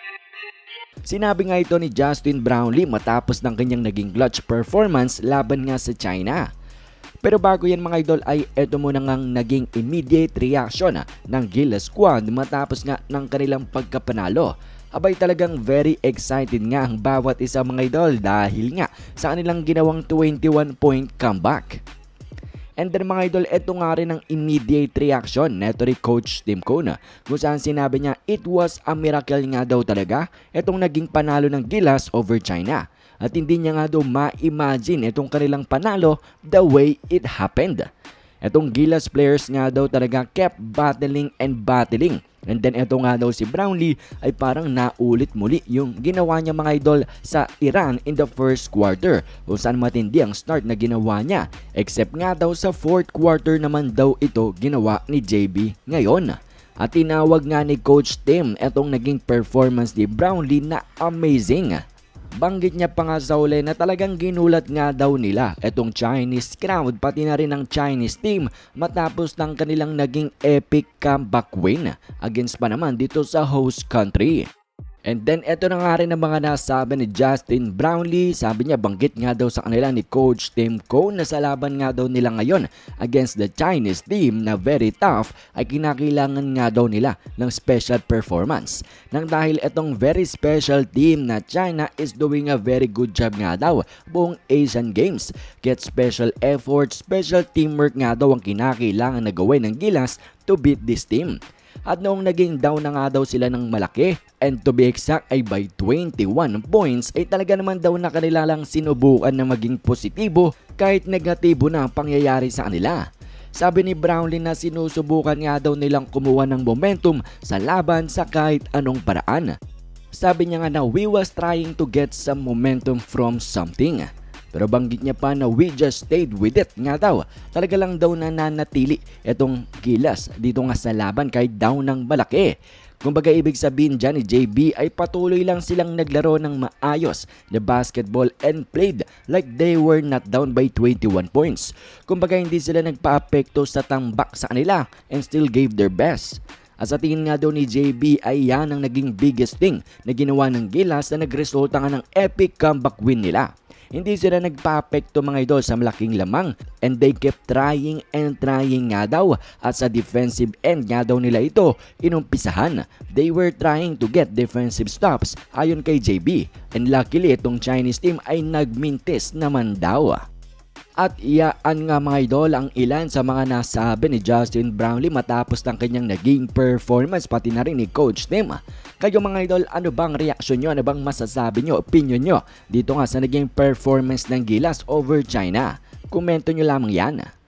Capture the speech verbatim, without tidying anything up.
Sinabi nga ito ni Justin Brownlee matapos ng kanyang naging clutch performance laban nga sa China. Pero bago yan mga idol ay eto muna ngang naging immediate reaction ng Gilas squad matapos nga ng kanilang pagkapanalo. Abay talagang very excited nga ang bawat isa mga idol dahil nga sa kanilang ginawang twenty-one point comeback. And then mga idol, eto nga rin ang immediate reaction neto ni Coach Tim Cone kung saan sinabi niya it was a miracle nga daw talaga etong naging panalo ng Gilas over China. At hindi niya nga daw ma-imagine itong kanilang panalo the way it happened. Etong Gilas players nga daw talaga kept battling and battling. And then eto nga daw si Brownlee ay parang naulit muli yung ginawa niya mga idol sa Iran in the first quarter kung saan matindi ang start na ginawa niya. Except nga daw sa fourth quarter naman daw ito ginawa ni J B ngayon. At tinawag nga ni Coach Tim etong naging performance ni Brownlee na amazing. Banggit niya pa nga sa uli na talagang ginulat nga daw nila etong Chinese crowd pati na rin ang Chinese team matapos ng kanilang naging epic comeback win against pa naman dito sa host country. And then eto na nga rin ang mga nasabi ni Justin Brownlee. Sabi niya banggit nga daw sa kanila ni Coach Tim Cone na sa laban nga daw nila ngayon against the Chinese team na very tough ay kinakailangan nga daw nila ng special performance. Nang dahil etong very special team na China is doing a very good job nga daw buong Asian Games. Get special effort, special teamwork nga daw ang kinakailangan na gawin ng Gilas to beat this team. At noong naging down na nga daw sila ng malaki, and to be exact ay by twenty-one points, ay talaga naman daw na kanila lang sinubukan na maging positibo kahit negatibo na ang pangyayari sa kanila. Sabi ni Brownlee na sinusubukan nga daw nilang kumuha ng momentum sa laban sa kahit anong paraan. Sabi niya nga na we was trying to get some momentum from something. Pero banggit niya pa na we just stayed with it nga daw. Talaga lang daw nananatili itong Gilas dito nga sa laban kahit down ng malaki. Kumbaga ibig sabihin dyan ni J B ay patuloy lang silang naglaro ng maayos na basketball and played like they were not down by twenty-one points. Kumbaga hindi sila nagpa-apekto sa tambak sa kanila and still gave their best. At sa tingin nga daw ni J B ay yan ang naging biggest thing na ginawa ng Gilas na nagresulta nga ng epic comeback win nila. Hindi sila nagpa-apekto mga idol sa malaking lamang and they kept trying and trying nga daw at sa defensive end nga daw nila ito inumpisahan. They were trying to get defensive stops ayon kay J B and luckily itong Chinese team ay nagmintis naman daw. At iyaan nga mga idol ang ilan sa mga nasabi ni Justin Brownlee matapos ng kanyang naging performance pati na rin ni Coach Tim. Kayo mga idol, ano bang reaksyon nyo? Ano bang masasabi nyo? Opinion nyo dito nga sa naging performance ng Gilas over China? Komento nyo lamang yan.